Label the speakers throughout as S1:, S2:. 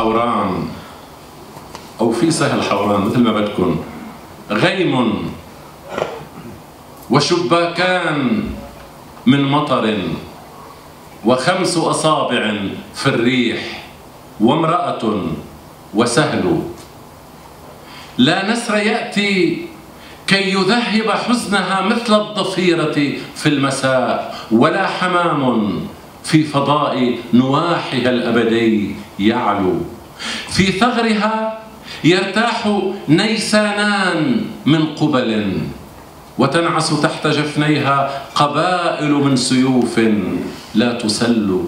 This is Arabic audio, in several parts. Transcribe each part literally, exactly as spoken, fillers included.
S1: حوران أو في سهل حوران مثل ما بدكم، غيم وشباكان من مطر وخمس أصابع في الريح وامرأة وسهل. لا نسر يأتي كي يذهب حزنها مثل الضفيرة في المساء، ولا حمام في فضاء نواحها الأبدي يعلو. في ثغرها يرتاح نيسانان من قبل، وتنعس تحت جفنيها قبائل من سيوف لا تسل.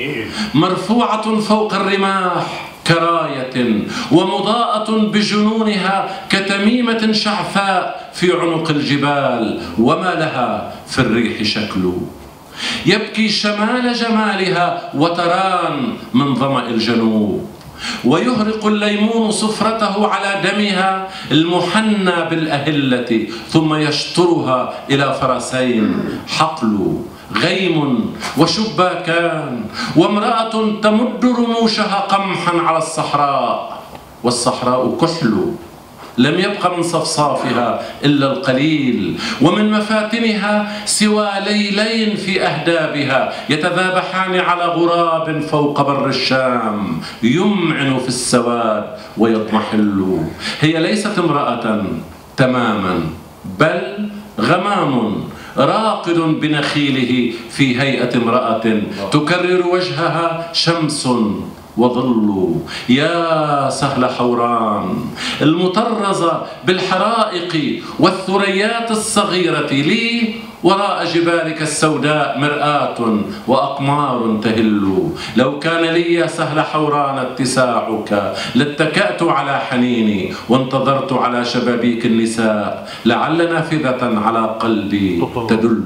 S1: مرفوعة فوق الرماح كراية، ومضاءة بجنونها كتميمة شعثاء في عنق الجبال، وما لها في الريح شكل. يبكي شمال جمالها وتران من ظمأ الجنوب، ويهرق الليمون صفرته على دمها المحنى بالأهلة، ثم يشطرها إلى فرسين حقل. غيم وشباكان وامرأة تمد رموشها قمحا على الصحراء، والصحراء كحل، لم يبق من صفصافها إلا القليل، ومن مفاتنها سوى ليلين في أهدابها يتذابحان على غراب فوق بر الشام يمعن في السواد ويضمحل. هي ليست امرأة تماما، بل غمام راقد بنخيله في هيئة امرأة تكرر وجهها شمس وظل. يا سهل حوران المطرزة بالحرائق والثريات الصغيرة، لي وراء جبالك السوداء مرآة وأقمار تهل. لو كان لي يا سهل حوران اتساعك لاتكأت على حنيني وانتظرت على شبابيك النساء، لعل نافذة على قلبي تدل.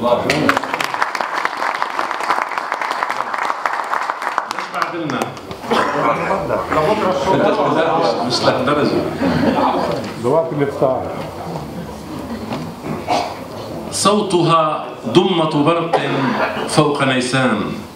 S1: مش لهالدرجة. صوتها ضمة برق فوق نيسان،